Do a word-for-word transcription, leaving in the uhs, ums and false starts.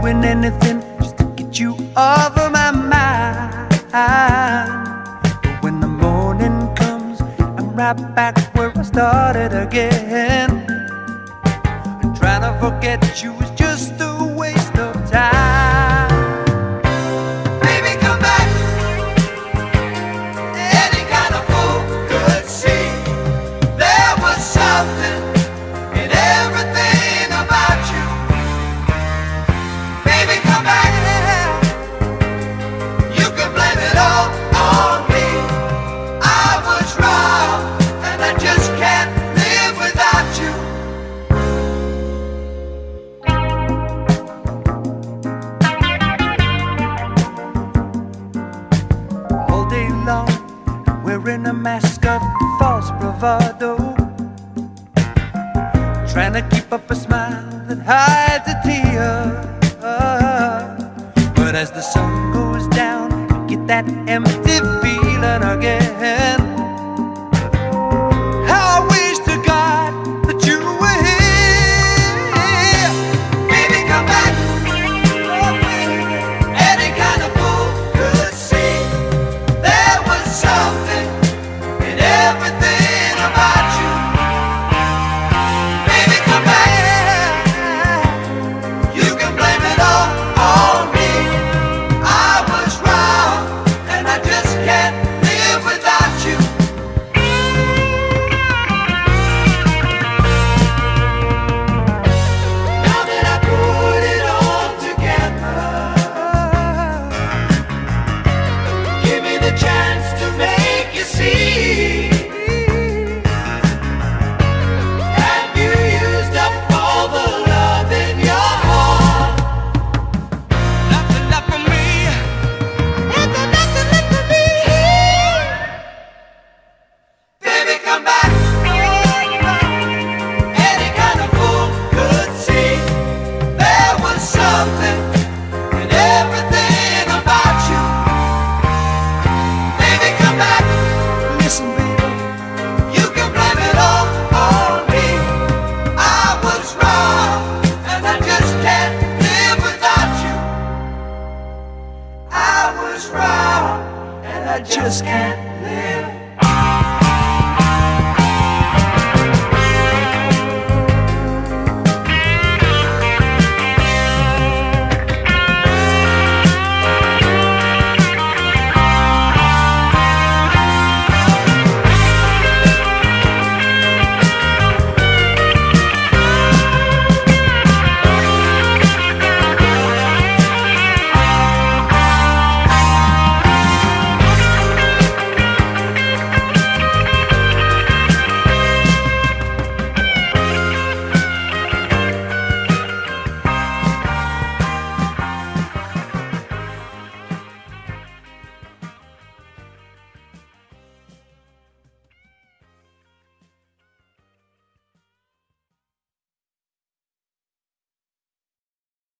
doing anything just to get you off of my mind. But when the morning comes, I'm right back where I started again. And trying to forget you is just a waste of time. Baby, come back. Any kind of fool could see there was something in everything about you. Baby, come back. You can blame it all on me. I was wrong, and I just can't live without you. All day long, wearing a mask of false bravado, trying to keep up a smile that hides a tear. But as the sun goes down, I get that empty feeling again. How I wish to God that you were here. Baby, come back. Any kind of fool could see there was something in everything about you. Baby, come back. You can blame it all on me. I was wrong, and I just can't live without you. Now that I put it all together, give me the chance to make you see. Have you used up all the love in your heart? Nothing left for me. Is there nothing left for me? Baby, come back. Any kind of fool could see there was something in everything about you. Baby, come back. Listen, baby, you can blame it all on me. I was wrong, and I just can't live without you. I was wrong, and I just can't